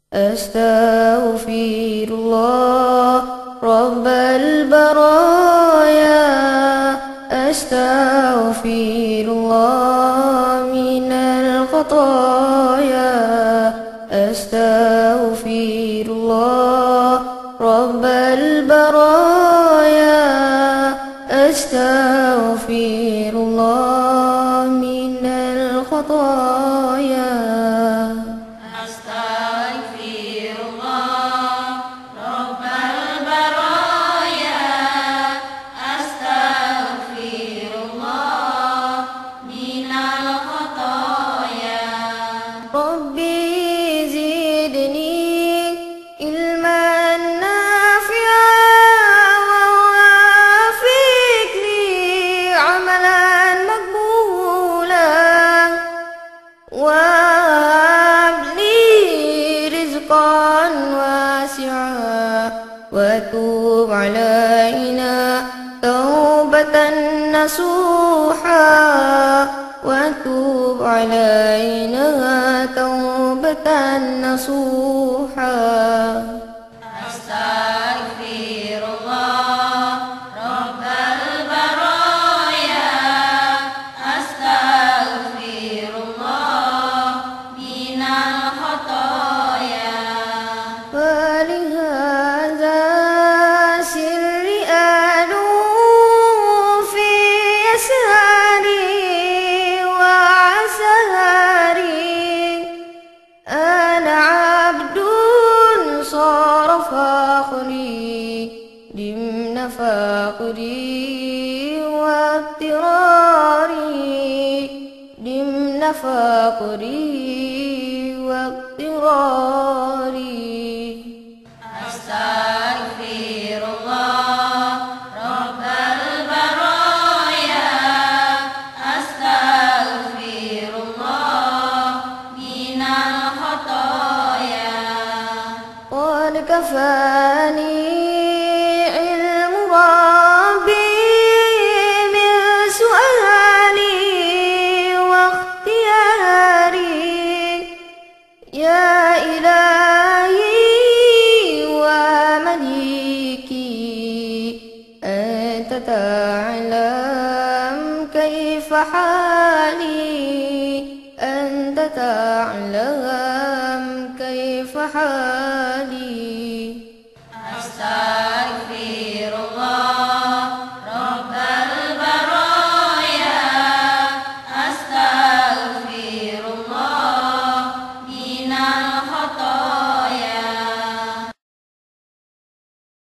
Astaghfirullah Rabbal baraya, astaghfirullah minal khataya, astaghfirullah Rabbal baraya, astaghfirullah minal khataya. Rabbi zidni ilman nafi'an wa wafiqni amalan maqbulan wa habli rizqan wasi'an wa tub alaina taubatan nasuha wa tub alaina taubatan nasuha. Astaghfirullah Rabbal baraya, astaghfirullah minal khataya. Walihadza sirri adu fi ashari wa asari, ana abdun sara fakhri dimna faqri wa tirari, dimna faqri wa tirari. Astaghfirullah Rabbal baraya, astaghfirullah minal khataya. Qad kafani ilmu rabbi min su'ali wa ikhtiyari, ya ilahi wa maliki anta ta'lam kaifa hali, anta ta'lam kaifa hali.